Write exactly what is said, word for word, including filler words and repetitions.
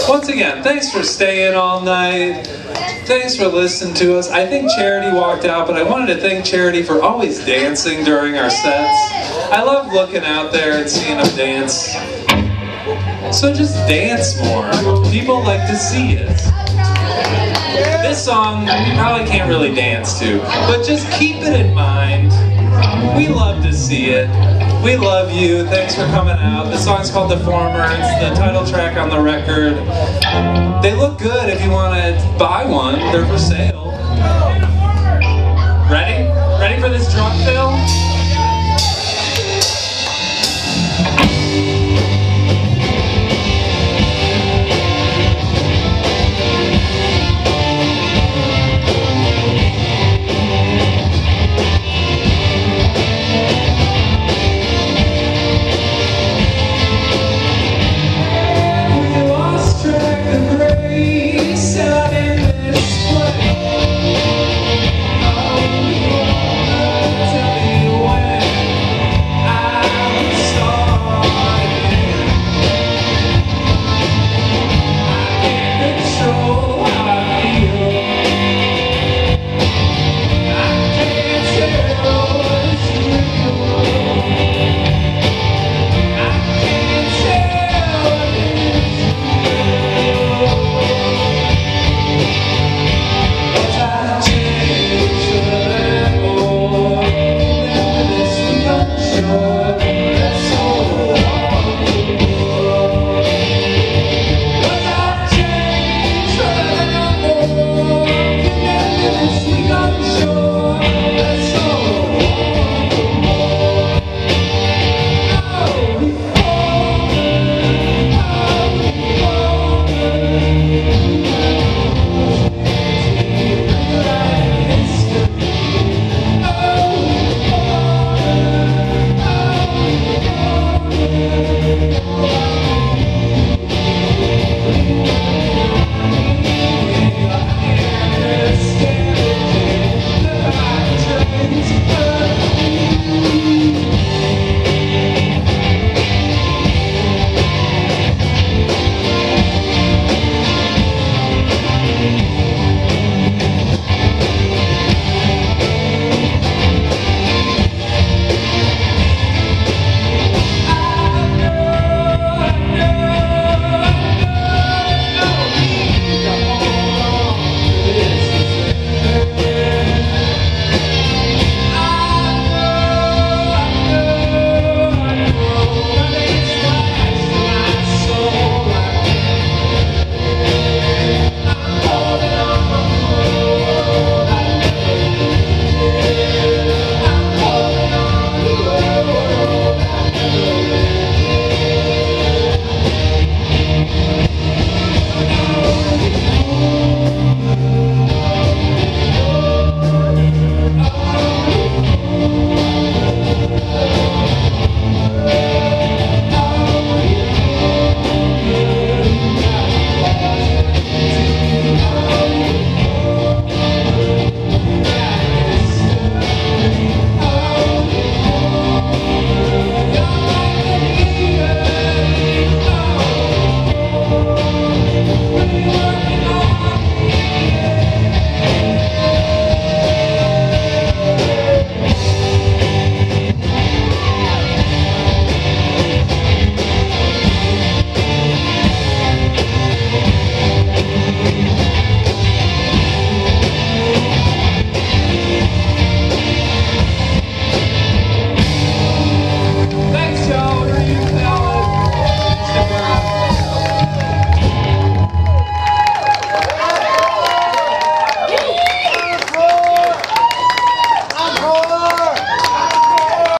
Once again, thanks for staying all night. Thanks for listening to us. I think Charity walked out, but I wanted to thank Charity for always dancing during our sets. I love looking out there and seeing them dance. So just dance more. People like to see it. This song you probably can't really dance to, but just keep it in mind. We love to see it. We love you. Thanks for coming out. The song's called Deformer. It's the title track on the record. They look good if you want to buy one. They're for sale. Ready? Ready for this drum fill?